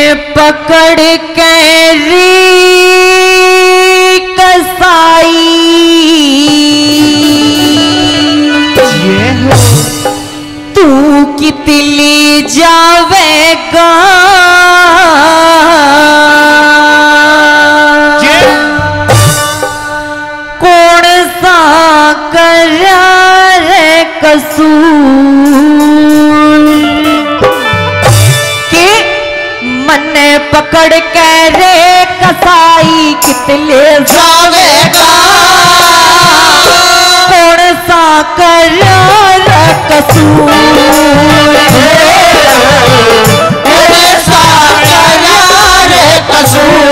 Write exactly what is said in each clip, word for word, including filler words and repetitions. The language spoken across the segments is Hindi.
पकड़ के रे कसाई तू कितली जावेगा कौन सा करार कसूर के मन पकड़ के रे कसाई कितले जावेगा कौन सा करार कसूर कौन सा करार कसूर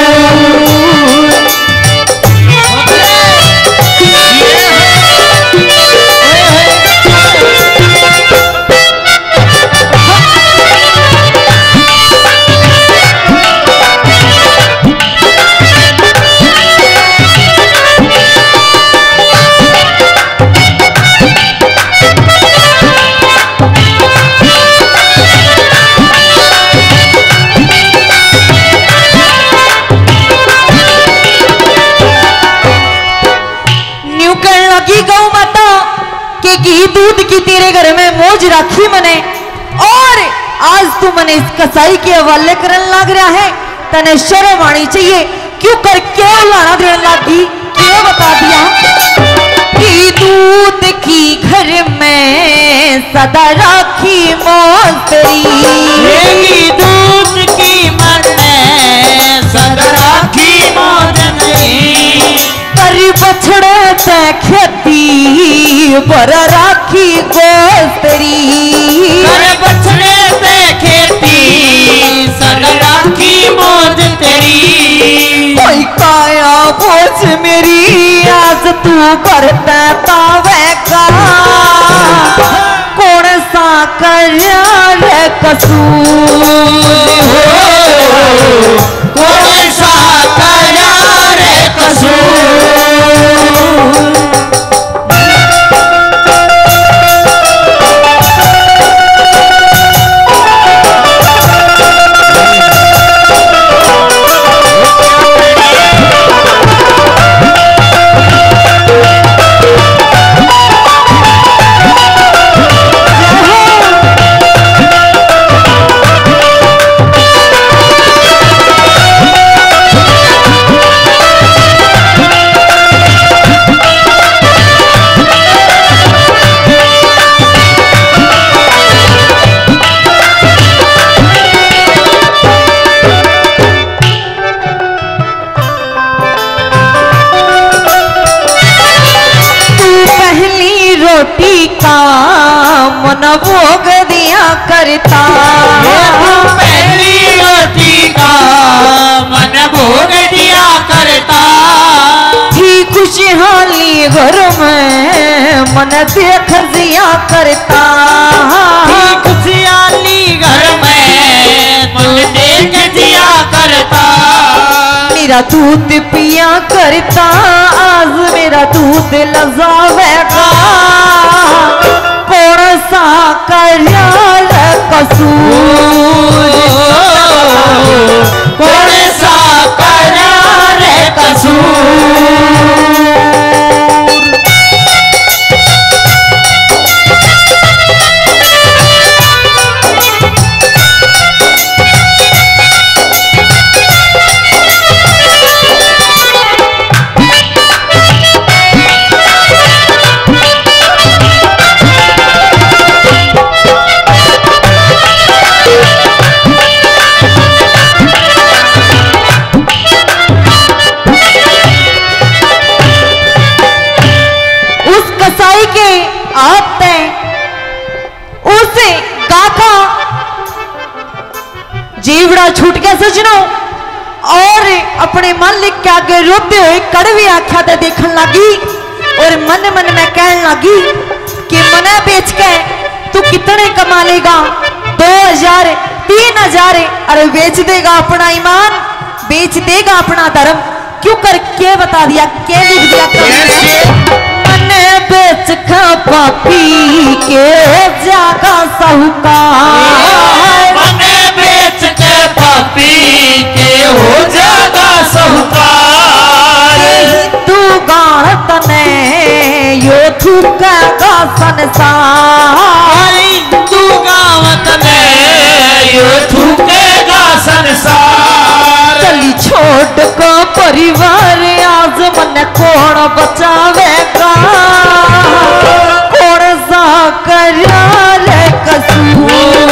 घी दूध की तेरे घर में मौज राखी मने और आज तू मने इस कसाई के हवाले करन लग रहा है। तने शर्म आनी चाहिए क्यों कर क्यों लाना देने लगी क्यों बता दिया घी दूध की घर में सदा राखी मौज तेरी घी दूध की मन में सदा राखी मौज नहीं कर बछड़े से खेती पर राखी गोस्तरी कर बछड़े से खेती सर राखी मौज तेरी कोई काया बोझ मेरी आज तू करता तावेगा कौन सा करार कसूर कौन सा करार कसूर मन भोग दिया करता पहली रोटी का मन भोग दिया करता थी खुशहाली घर में मन देख दिया करता थी खुशहाली घर में मन देख दिया करता मेरा दूध पिया करता आज मेरा दूध लजावेगा कौन सा करार कसूर कौन सा करार कसूर आपते उसे गाका जीवड़ा छूट के सजनो और अपने मालिक के आगे रोते हुए कड़वी आख्या ते देखने लगी और मन मन में कहने लगी कि मना बेच के तू कितने कमा लेगा दो हजार तीन हजार अरे बेच देगा अपना ईमान बेच देगा अपना धर्म क्यों कर के बता दिया के लिख दिया मने बेच खा पापी के जागा साहूकार मने बेच के पापी थूकेगा संसार। हिंदू गावत में यो थूकेगा संसार। चली छोड़ का परिवार आज मन कौन बचावेगा, कौन सा करा रे कसूर,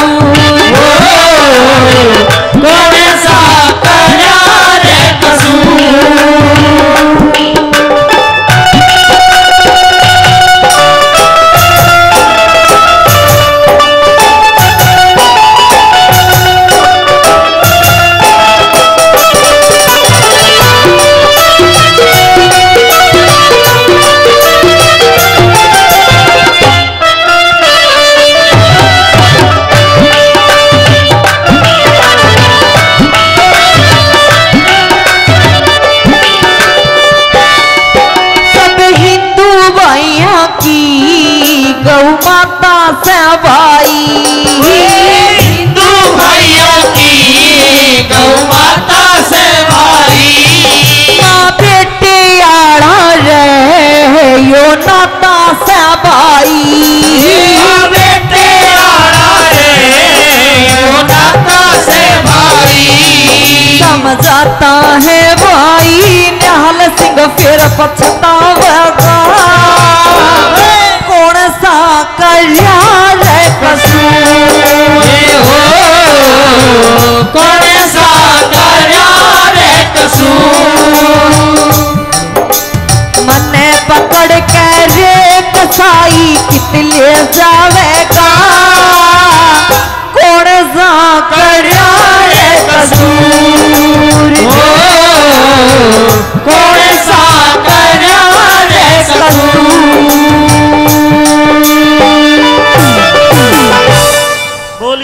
कौन सा करा रे कसूर। गौ माता से भाई, हिंदू भाइयों की गौ माता से भाई। माँ बेटे आड़ा रहे यो नाता से भाई, माँ बेटे आड़ा रहे यो नाता से भाई। समझाता है भाई निहाल सिंह फिर पछतावेगा, कौन सा करिया रे कसूर, हो कौन सा करिया रे कसूर। मने पकड़ के रे कसाई कितले जावेगा, कौन सा करिया रे कसूर।